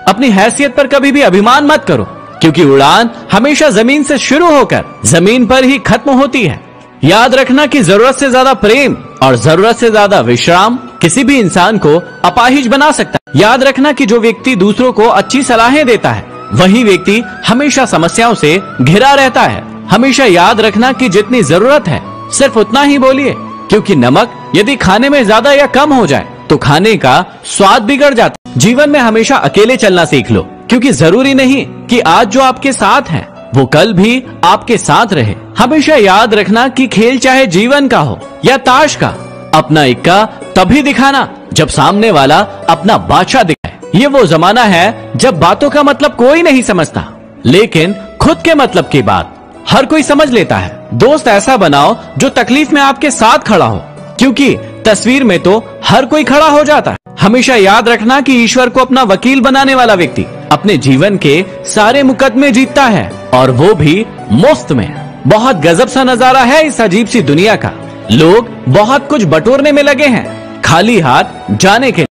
अपनी हैसियत पर कभी भी अभिमान मत करो, क्योंकि उड़ान हमेशा जमीन से शुरू होकर जमीन पर ही खत्म होती है। याद रखना कि जरूरत से ज्यादा प्रेम और जरूरत से ज्यादा विश्राम किसी भी इंसान को अपाहिज बना सकता है। याद रखना कि जो व्यक्ति दूसरों को अच्छी सलाहें देता है, वही व्यक्ति हमेशा समस्याओं से घिरा रहता है। हमेशा याद रखना कि जितनी जरूरत है सिर्फ उतना ही बोलिए, क्योंकि नमक यदि खाने में ज्यादा या कम हो जाए तो खाने का स्वाद बिगड़ जाता है। जीवन में हमेशा अकेले चलना सीख लो, क्योंकि जरूरी नहीं कि आज जो आपके साथ है वो कल भी आपके साथ रहे। हमेशा याद रखना कि खेल चाहे जीवन का हो या ताश का, अपना इक्का तभी दिखाना जब सामने वाला अपना बादशाह दिखाए। ये वो जमाना है जब बातों का मतलब कोई नहीं समझता, लेकिन खुद के मतलब की बात हर कोई समझ लेता है। दोस्त ऐसा बनाओ जो तकलीफ में आपके साथ खड़ा हो, क्योंकि तस्वीर में तो हर कोई खड़ा हो जाता है। हमेशा याद रखना कि ईश्वर को अपना वकील बनाने वाला व्यक्ति अपने जीवन के सारे मुकदमे जीतता है, और वो भी मुफ्त में। बहुत गजब सा नजारा है इस अजीब सी दुनिया का। लोग बहुत कुछ बटोरने में लगे हैं, खाली हाथ जाने के